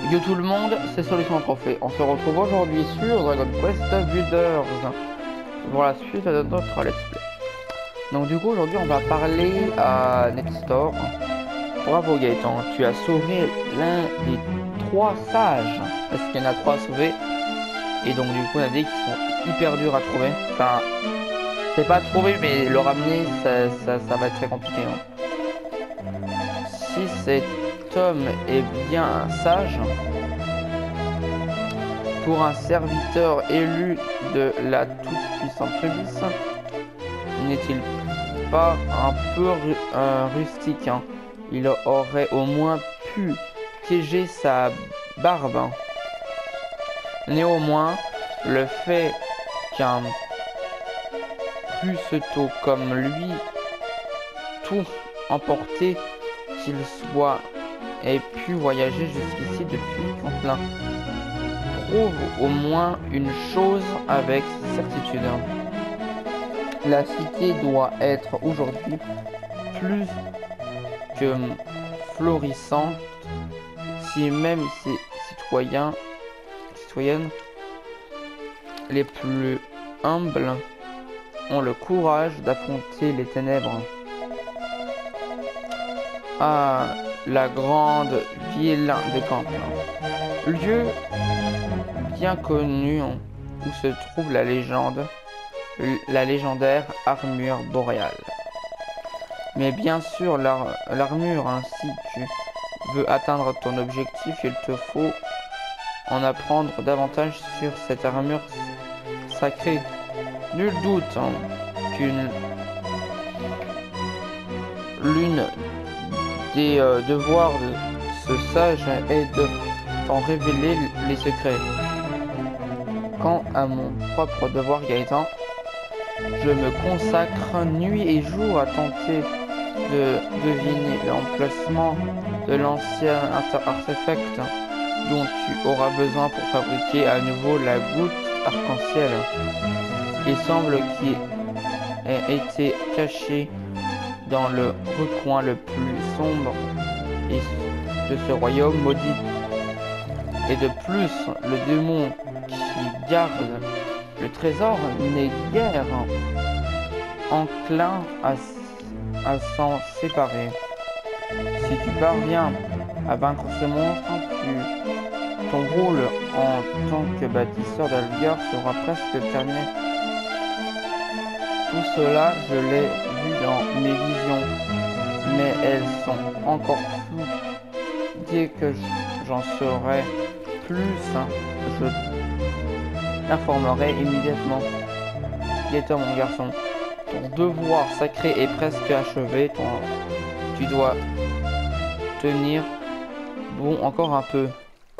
Yo tout le monde, c'est Solution Trophée. On se retrouve aujourd'hui sur Dragon Quest Builders pour la suite de notre let's play. Donc du coup aujourd'hui on va parler à Netstor. Bravo Gaëtan, tu as sauvé l'un des 3 sages. Parce qu'il y en a 3 à sauver. Et donc du coup on a dit qu'ils sont hyper durs à trouver. Enfin, c'est pas à trouver mais le ramener ça va être très compliqué. Si cet homme est bien un sage, pour un serviteur élu de la toute-puissante Rubis, n'est-il pas un peu rustique Il aurait au moins pu piéger sa barbe. Néanmoins, le fait qu'un Puceto comme lui, tout emporté qu'il soit, ait pu voyager jusqu'ici depuis Contelin, prouve au moins une chose avec certitude. La cité doit être aujourd'hui plus que florissante si même ses citoyennes les plus humbles ont le courage d'affronter les ténèbres. Ah, la grande ville de Contelin, lieu bien connu où se trouve la légendaire armure boréale. Mais bien sûr, l'armure, si tu veux atteindre ton objectif, il te faut en apprendre davantage sur cette armure sacrée. Nul doute qu'une l'une des devoirs de ce sage est de t'en révéler les secrets. Quant à mon propre devoir, Gaëtan, je me consacre nuit et jour à tenter de deviner l'emplacement de l'ancien artefact dont tu auras besoin pour fabriquer à nouveau la goutte arc-en-ciel. Il semble qu'il ait été caché dans le recoin le plus sombre de ce royaume maudit. Et de plus, le démon qui garde le trésor n'est guère enclin à s'en séparer. Si tu parviens à vaincre ce monstre, ton rôle en tant que bâtisseur d'Alviar sera presque terminé. Tout cela, je l'ai vu dans mes visions, mais elles sont encore floues. Dès que j'en saurai plus, je t'informerai immédiatement. Gaëtan, mon garçon, ton devoir sacré est presque achevé. Tu dois tenir bon encore un peu.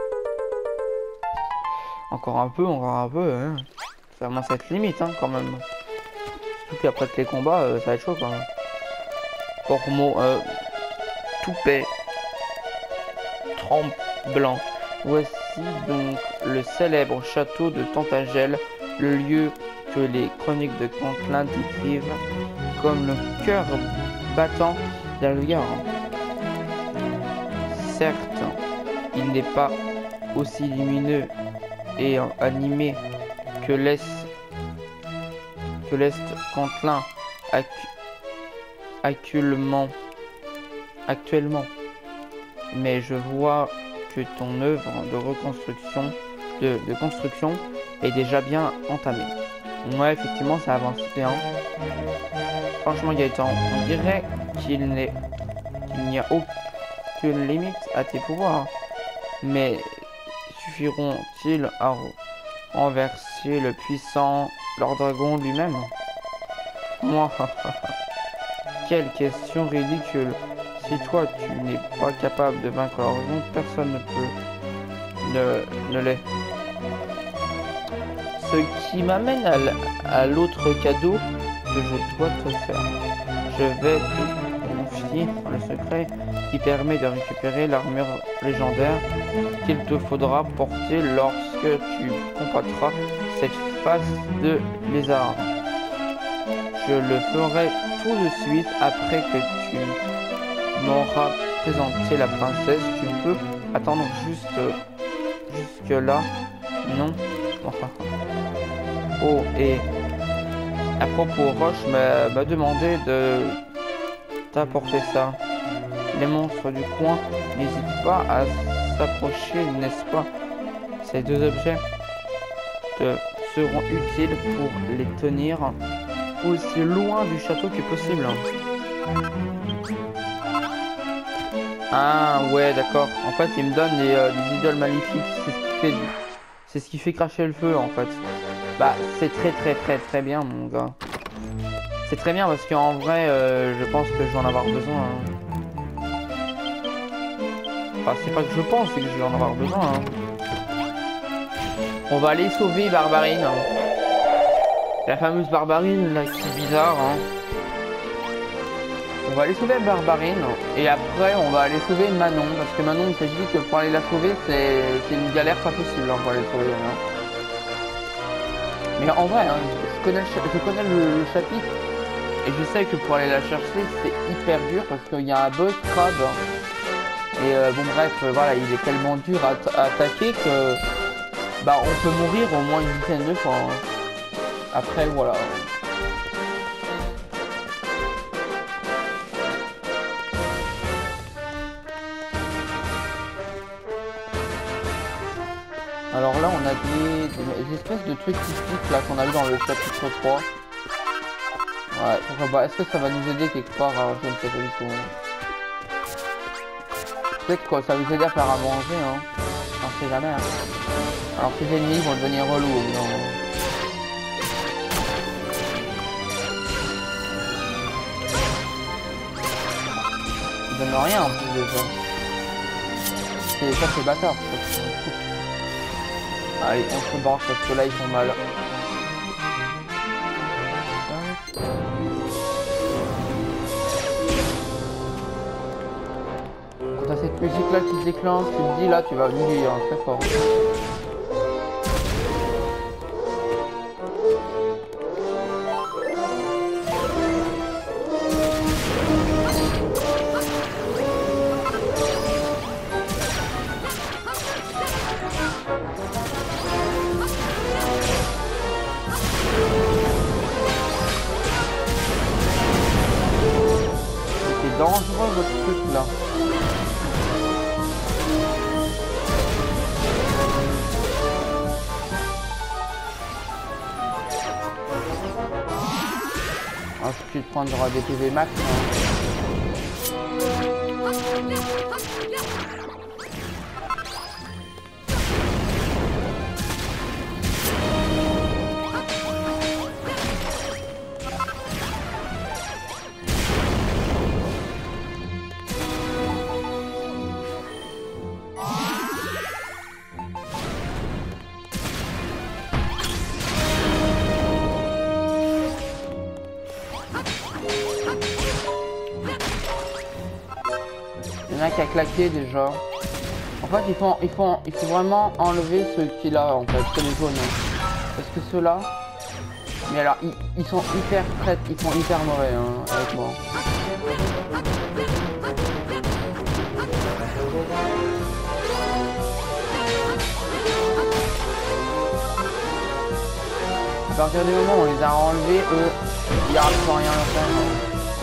Encore un peu, hein. Ça commence à être limite, quand même. Surtout qu'après les combats, ça va être chaud, quand même. Ormeau, Toupet, Tremblant. Voici donc le célèbre château de Tantagel, le lieu que les chroniques de Contelin décrivent comme le cœur battant d'Alviar. Certes, il n'est pas aussi lumineux et animé que l'Est Contelin actuellement, mais je vois que ton œuvre de construction est déjà bien entamée. Ouais, effectivement, ça avance bien. Franchement, Gaëtan, on dirait qu'il n'y a aucune limite à tes pouvoirs. Mais suffiront-ils à renverser le puissant Lord Dragon lui-même? Moi, quelle question ridicule. Si toi, tu n'es pas capable de vaincre Lord Dragon, personne ne l'est. Ce qui m'amène à l'autre cadeau que je dois te faire. Je vais te confier le secret qui permet de récupérer l'armure légendaire qu'il te faudra porter lorsque tu combattras cette face de lézard. Je le ferai tout de suite après que tu m'auras présenté la princesse. Tu peux attendre jusque là. Non. Enfin. Oh, et à propos, Roche m'a demandé de t'apporter ça. Les monstres du coin n'hésitent pas à s'approcher, n'est-ce pas? Ces deux objets te seront utiles pour les tenir aussi loin du château que possible. Ah ouais, d'accord. En fait, il me donne des idoles maléfiques. C'est ce qui fait cracher le feu, en fait. Bah, c'est très bien, mon gars. C'est très bien parce qu'en vrai, je pense que je vais en avoir besoin. Hein. Enfin, c'est pas que je pense, c'est que je vais en avoir besoin. Hein. On va aller sauver Barbarine. Hein. La fameuse Barbarine, là, qui est bizarre. Hein. On va aller sauver Barbarine. Et après, on va aller sauver Manon. Parce que Manon, il s'agit que pour aller la sauver, c'est une galère pas possible hein, pour aller sauver. Hein. Mais en vrai, hein, je connais le chapitre. Et je sais que pour aller la chercher, c'est hyper dur. Parce qu'il y a un boss crabe. Et bon, bref, voilà, il est tellement dur à attaquer que... Bah, on peut mourir au moins une dizaine de fois. Hein. Après, voilà. Alors là, on a des espèces de trucs typiques là qu'on a vu dans le chapitre 3. Ouais, pourquoi pas. Est-ce que ça va nous aider quelque part? Je ne sais pas du tout. Peut-être que ça va nous aider à faire à manger, hein. On sait jamais, hein. Alors ces ennemis vont devenir relous, non. Ils donnent rien en plus de ça. Ça c'est bâtard. Allez, on se barre parce que là ils font mal. Quand t'as cette musique là qui se déclenche, tu te dis là tu vas mourir hein, très fort. Dangereux votre truc là. Ah, je peux prendre des PV max. Hein. Il y en a qui a claqué déjà. En fait, il faut vraiment enlever ceux qu'il a en fait, c'est les jaunes. Parce que ceux-là, mais alors ils sont hyper prêts, ils sont hyper mauvais hein, avec moi. À partir du moment où on les a enlevés, eux, ils n'arrivent rien à faire. Hein.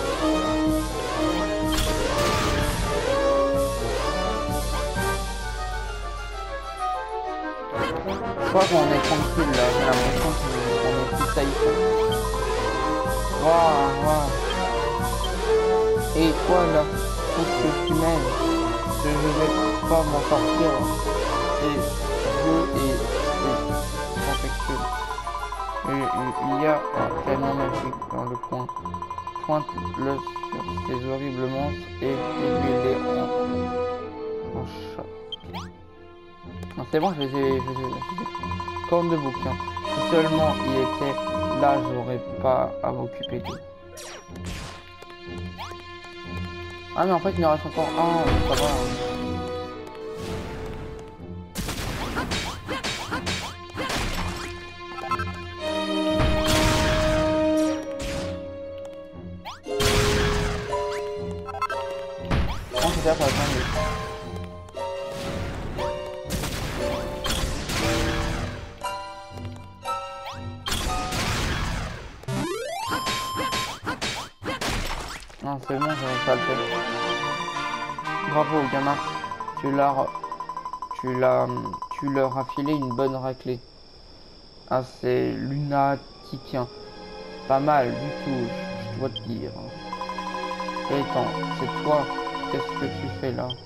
Je crois qu'on est tranquille là, j'ai l'impression qu'on est plus safe. Waouh. Et toi là, tout ce que tu m'aimes, je vais pas m'en sortir. C'est beau et affectueux. Il y a un canon magique dans le coin. Pointe-le sur ces horribles monstres et réduis-les en chat. C'est bon, je les ai comme de bouquins. Si seulement il était là, j'aurais pas à m'occuper d'eux. Ah mais en fait il en reste encore un, ça va. Non, c'est ça va être mieux. Non, c'est bon, j'avais pas le fait. Bravo, gamin. Tu leur as filé une bonne raclée. Ah, c'est lunatique, hein. Pas mal du tout, je dois te dire. Gaëtan, c'est toi. Qu'est-ce que tu fais là?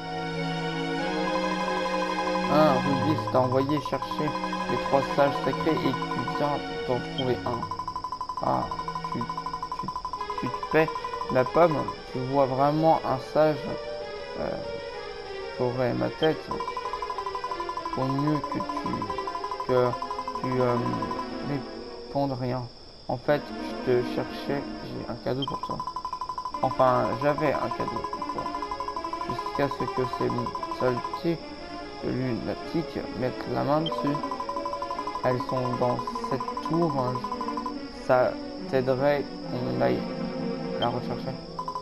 Un Rubis t'a envoyé chercher les 3 sages sacrés et tu viens d'en trouver un. Ah, tu te paies la pomme. Tu vois vraiment un sage qu'aurait ma tête. Au mieux que tu répondes rien. En fait, je te cherchais, j'ai un cadeau pour toi. Enfin, j'avais un cadeau pour toi. Jusqu'à ce que ces saltiers lunatiques mettent la main dessus. Elles sont dans cette tour. Ça t'aiderait qu'on aille la rechercher.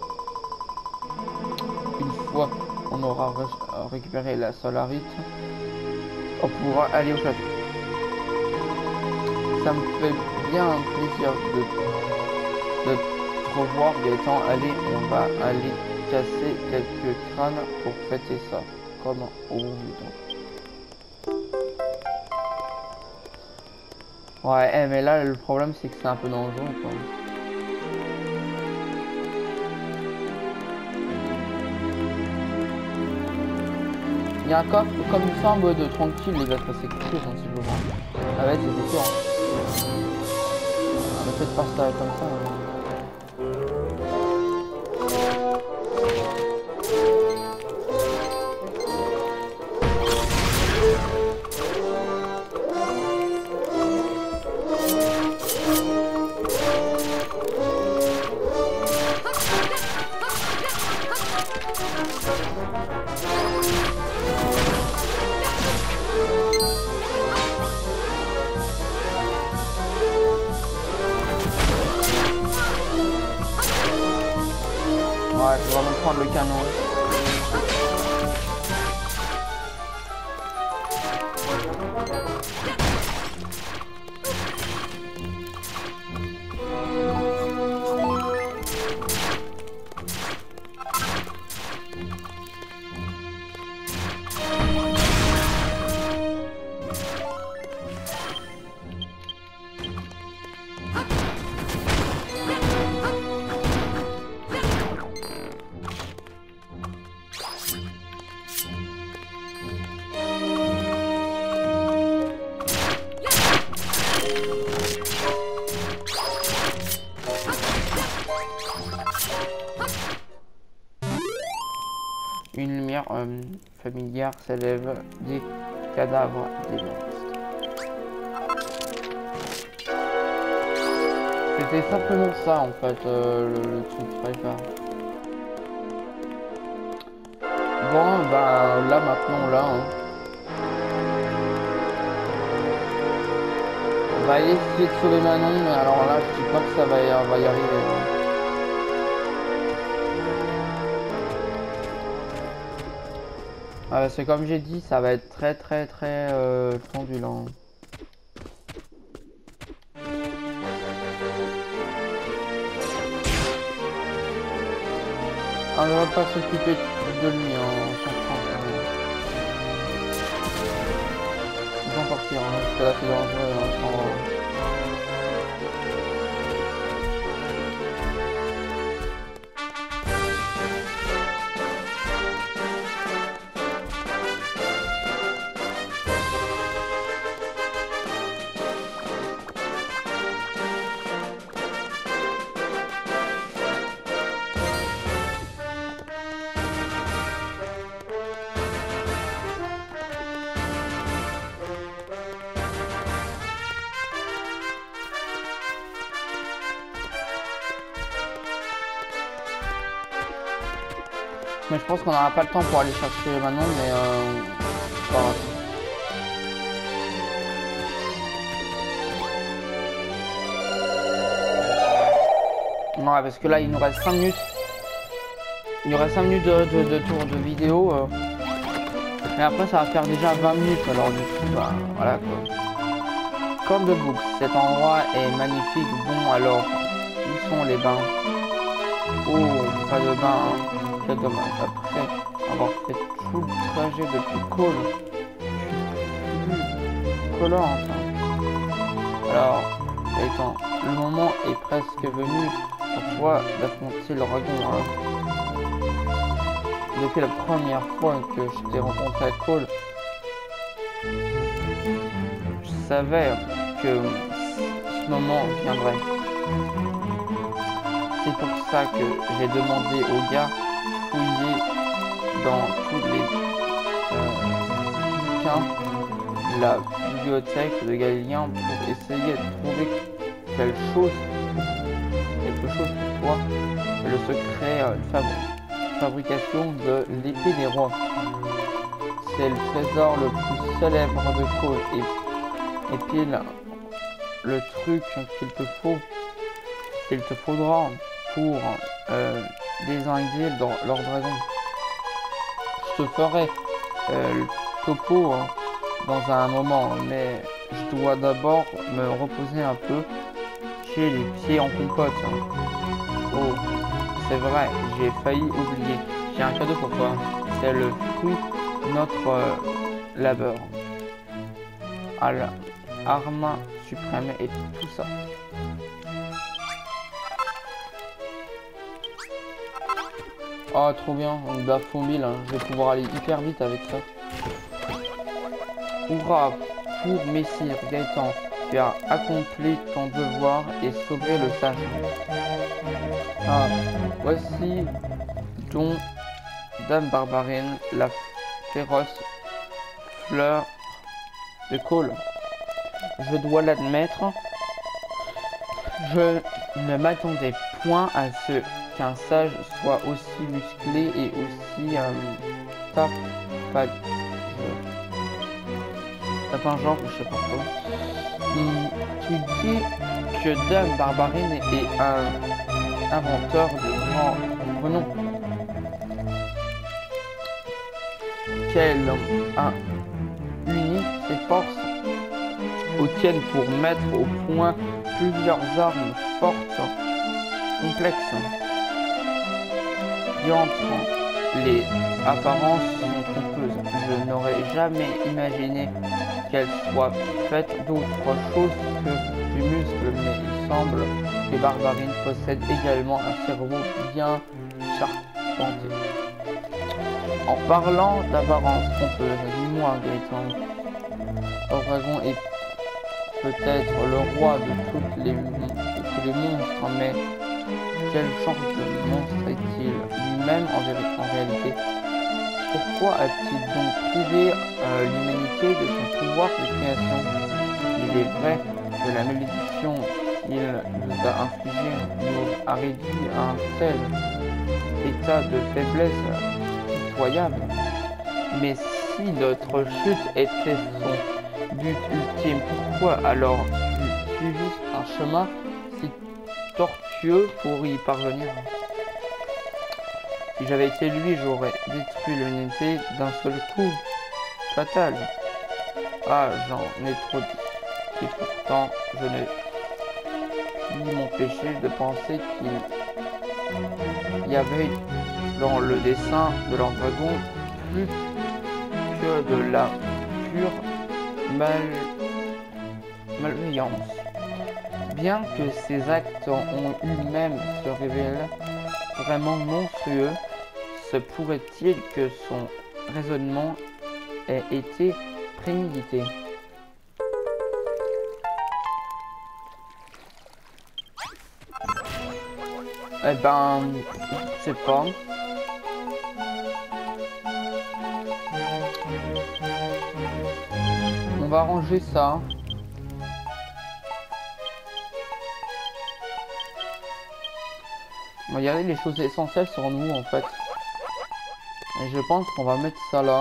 Une fois on aura récupéré la solarite, on pourra aller au château. Ça me fait bien plaisir de te revoir, Gaëtan. Allez, on va aller casser quelques crânes pour fêter ça. Comment au donc. Ouais, mais là le problème c'est que c'est un peu dangereux quoi. Il y a un coffre comme ça en mode tranquille, il va se passer quelque chose sensiblement. Ah ouais, c'est sûr. On va peut-être pas ça comme ça. Hein. Ouais, je vais vraiment prendre le canon. Une lumière familière s'élève des cadavres des monstres. C'était simplement ça en fait, le truc préféré. Bon, bah là maintenant là, hein. On va aller essayer de sauver Manon, mais alors là je dis pas que ça va y arriver. Hein. C'est comme j'ai dit, ça va être très tendu là. On ne va pas s'occuper de lui en s'en ils vont partir, hein, parce que là c'est dangereux. Hein, mais je pense qu'on n'aura pas le temps pour aller chercher Manon, mais c'est pas grave. Ouais, parce que là il nous reste 5 minutes. Il nous reste 5 minutes de tour de vidéo. Mais après ça va faire déjà 20 minutes, alors du coup, bah voilà quoi. Comme de books, cet endroit est magnifique. Bon alors, où sont les bains? Oh, pas de bain, hein. Quel dommage. Après avoir fait tout le trajet depuis Cole, je suis plus collant enfin. Alors, Gaëtan, le moment est presque venu pour toi d'affronter le dragon, hein. Depuis la première fois que je t'ai rencontré à Cole, je savais que ce moment viendrait. C'est pour ça que j'ai demandé aux gars de fouiller dans tous les bouquins de la bibliothèque de Galilien pour essayer de trouver quelque chose pour toi, le secret de fabrication de l'épée des rois. C'est le trésor le plus célèbre de Cole et pile le truc qu'il te faudra pour désinguer leur dragon. Je te ferai le topo dans un moment, mais je dois d'abord me reposer un peu. J'ai les pieds en compote. Oh, c'est vrai, j'ai failli oublier. J'ai un cadeau pour toi. C'est le fruit de notre labeur. Arme suprême et tout ça. Oh, trop bien, on bat fond 1000, hein. Je vais pouvoir aller hyper vite avec ça. Hurrah pour Messire Gaëtan, tu as accompli ton devoir et sauvé le sage. Ah, voici donc Dame Barbarine, la féroce fleur de Cole. Je dois l'admettre, je ne m'attendais point à ce qu'un sage soit aussi musclé et aussi tapingent, je sais pas quoi. Tu dis que Dame Barbarine est un inventeur de grand renom. Qu'elle a uni ses forces obtiennent pour mettre au point plusieurs armes fortes, complexes. Diantre, les apparences sont trompeuses. Je n'aurais jamais imaginé qu'elle soit faite d'autre chose que du muscle, mais il semble que Barbarine possède également un cerveau bien charpenté. En parlant d'apparence trompeuse, dis-moi Gaëtan, le dragon est peut-être le roi de tous les monstres, mais quel genre de monstre est-il lui-même en réalité? Pourquoi a-t-il donc privé l'humanité de son pouvoir de création? Il est vrai que la malédiction qu'il nous a infligée nous a réduit à un tel état de faiblesse pitoyable. Mais si notre chute était son but ultime, pourquoi alors suivi un chemin si tortueux pour y parvenir? Si j'avais été lui, j'aurais détruit l'humanité d'un seul coup. Fatal. Ah, j'en ai trop dit. Et pourtant, je n'ai ni m'empêcher de penser qu'il y avait dans le dessin de leur dragon plus que de la pure malveillance. Bien que ces actes en eux-mêmes se révèlent vraiment monstrueux, se pourrait-il que son raisonnement ait été prémédité? Eh ben, je sais pas. On va ranger ça. On va garder les choses essentielles sur nous en fait. Et je pense qu'on va mettre ça là.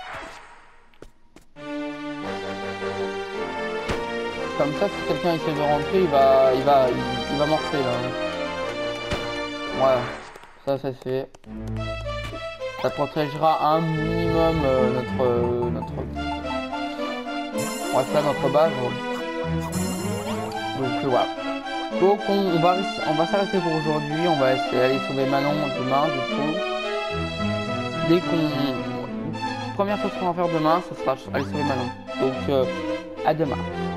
Comme ça, si quelqu'un essaie de rentrer, il va morcer là. Voilà, ça c'est fait. Ça protégera un minimum on va faire notre base. Donc voilà. Donc on va s'arrêter pour aujourd'hui. On va essayer d'aller sauver Manon demain du coup. Dès qu'on... Première chose qu'on va faire demain, ce sera aller sauver Manon. Donc à demain.